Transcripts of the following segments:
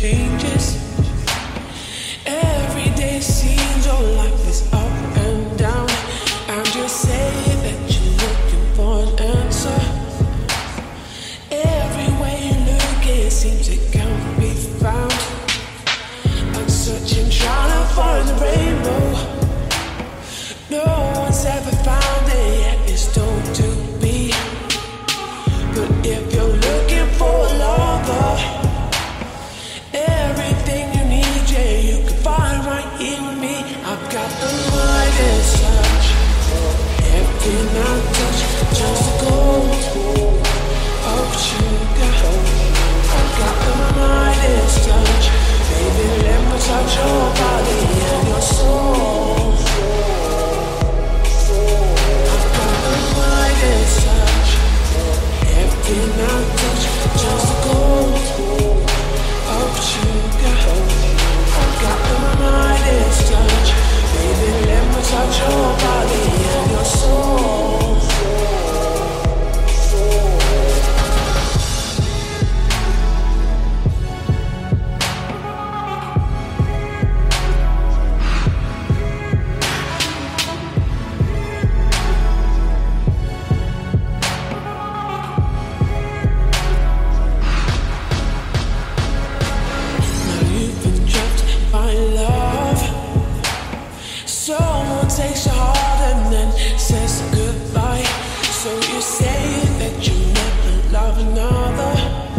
changes. Every day seems your life is up and down, and you say that you're looking for an answer. Everywhere you look, it seems it can't be found. I'm searching, trying to find the rainbow. No one's ever found it yet, it's told to be. But if you're looking for a lover, everything you need, yeah, you can find right here with me. I've got the Midas touch, everything I touch, just a gold of sugar. I've got the Midas touch, baby, let me touch your body and your soul. I've got the Midas touch, everything I touch, just a gold of sugar. I've got the Midas touch, baby, let me touch your body and your soul. Takes your heart and then says goodbye. So you say that you never love another.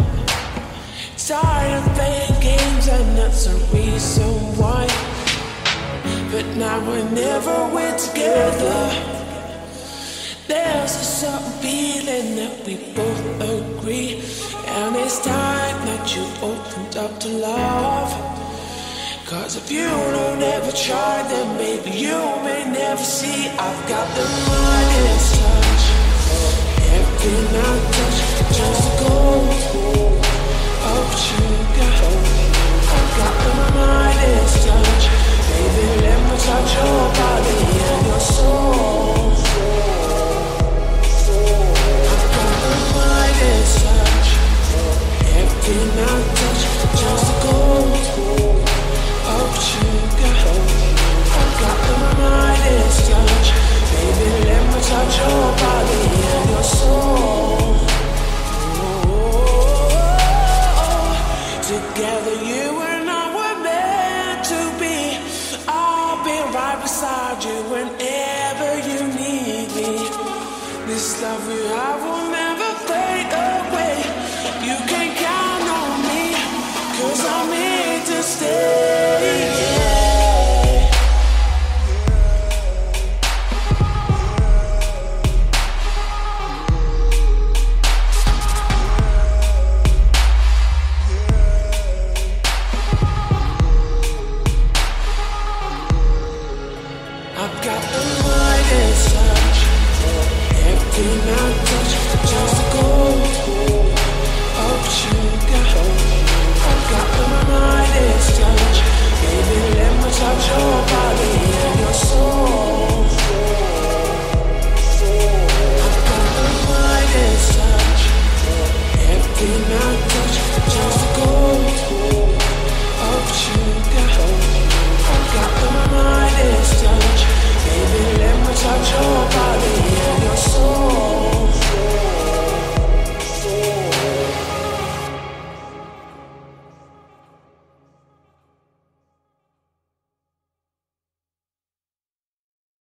Tired of playing games and that's the reason why. But now whenever we're together, there's a certain feeling that we both agree. And it's time that you opened up to love. Cause if you don't ever try, then maybe you may never see. I've got the Midas touch, everything I touch, just a gold of sugar. I've got the Midas touch, baby, let me touch your body and your soul. I've got the Midas touch, everything I touch, just a gold of sugar. I've got the Midas touch, baby, let me touch your body and your soul. Together you and I were meant to be. I'll be right beside you whenever you need me. This love we have